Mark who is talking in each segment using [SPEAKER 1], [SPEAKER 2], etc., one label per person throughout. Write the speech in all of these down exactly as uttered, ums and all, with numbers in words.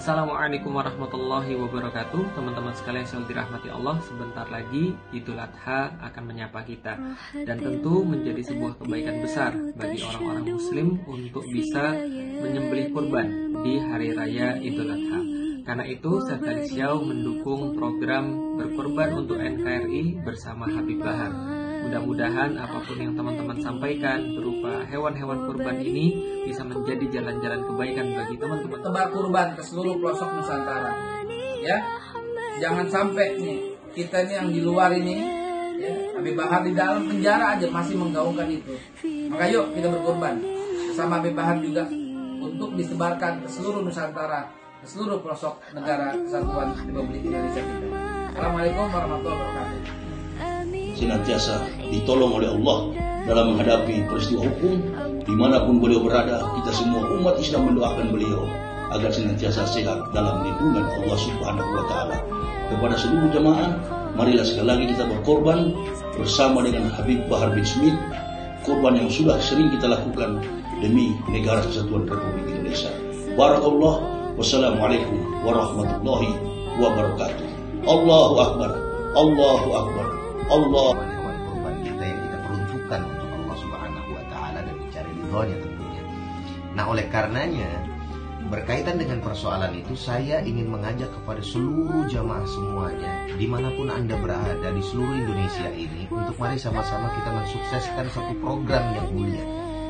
[SPEAKER 1] Assalamualaikum warahmatullahi wabarakatuh. Teman-teman sekalian yang dirahmati Allah, sebentar lagi Idul Adha akan menyapa kita. Dan tentu menjadi sebuah kebaikan besar bagi orang-orang muslim untuk bisa menyembelih kurban di hari raya Idul Adha. Karena itu Syekh Khalid Syau mendukung program berkorban untuk N K R I bersama Habib Bahar. Mudah-mudahan apapun yang teman-teman sampaikan berupa hewan-hewan kurban ini bisa menjadi jalan-jalan kebaikan bagi teman-teman.
[SPEAKER 2] Tebar kurban ke seluruh pelosok Nusantara. Ya, jangan sampai nih kita nih yang di luar ini, ya, Habib Bahar di dalam penjara aja masih menggaungkan itu. Maka yuk kita berkorban bersama Habib Bahar juga untuk disebarkan ke seluruh Nusantara, ke seluruh pelosok negara kesatuan Republik Indonesia kita. Assalamualaikum warahmatullahi wabarakatuh.
[SPEAKER 3] Senantiasa ditolong oleh Allah dalam menghadapi peristiwa hukum dimanapun beliau berada. Kita semua umat Islam mendoakan beliau agar senantiasa sehat dalam lindungan Allah Subhanahu wa Ta'ala. Kepada seluruh jamaah, marilah sekali lagi kita berkorban bersama dengan Habib Bahar bin Smith, korban yang sudah sering kita lakukan demi negara kesatuan Republik Indonesia. Barakallah. Wassalamualaikum warahmatullahi wabarakatuh. Allahu Akbar, Allahu Akbar. Allah,
[SPEAKER 4] hewan kurban kita yang kita peruntukkan untuk Allah Subhanahu wa Ta'ala dan mencari ridhonya tentunya. Nah, oleh karenanya berkaitan dengan persoalan itu, saya ingin mengajak kepada seluruh jamaah semuanya dimanapun Anda berada di seluruh Indonesia ini, untuk mari sama-sama kita mensukseskan satu program yang mulia,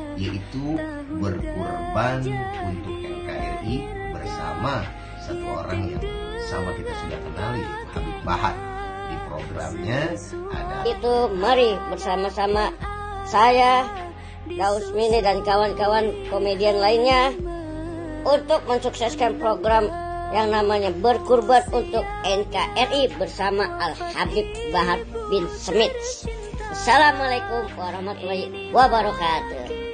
[SPEAKER 4] yaitu berkurban untuk N K R I bersama satu orang yang sama kita sudah kenali, yaitu Habib Bahar. Di programnya ada
[SPEAKER 5] itu, mari bersama-sama saya, Daus Mini dan kawan-kawan komedian lainnya untuk mensukseskan program yang namanya berkurban untuk N K R I bersama Al Habib Bahar bin Smith. Assalamualaikum warahmatullahi wabarakatuh.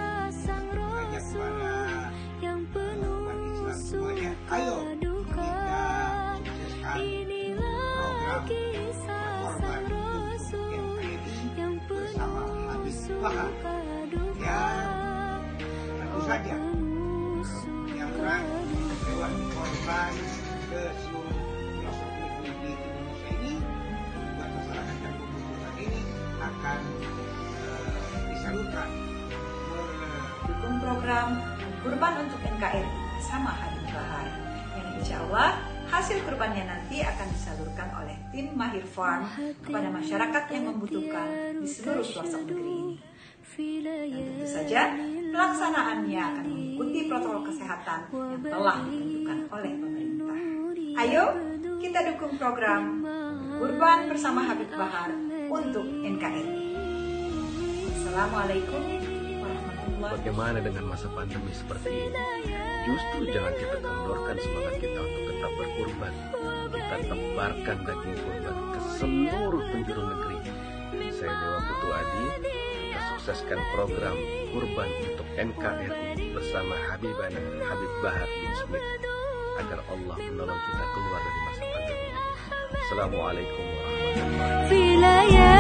[SPEAKER 6] Ayo kita sukseskan program berkorban untuk N K R I bersama Habib Bahar. Ya, tentu saja menyiapkan hewan korban ke seluruh pelosok negeri di Indonesia ini, buat masyarakat yang membutuhkan ini akan uh, disalurkan.
[SPEAKER 7] Dukung program kurban untuk N K R I bersama Habib Bahar, yang insya Allah hasil kurbannya nanti akan disalurkan oleh tim Mahir Farm kepada masyarakat yang membutuhkan di seluruh pelosok negeri ini. Dan tentu saja pelaksanaannya akan mengikuti protokol kesehatan yang telah ditentukan oleh pemerintah. Ayo kita dukung program kurban bersama Habib Bahar untuk N K R I. Assalamualaikum warahmatullahi wabarakatuh.
[SPEAKER 8] Bagaimana dengan masa pandemi seperti ini? Justru jangan kita kendorkan semangat kita untuk tetap berkurban. Kita tebarkan daging kurban ke seluruh penjuru negeri. Saya Dewa Putu Adi, kita sukseskan program kurban untuk N K R I bersama Habibana Habib Bahar bin Smith agar Allah menolong kita keluar dari masa pandemi. Assalamualaikum warahmatullahi wabarakatuh.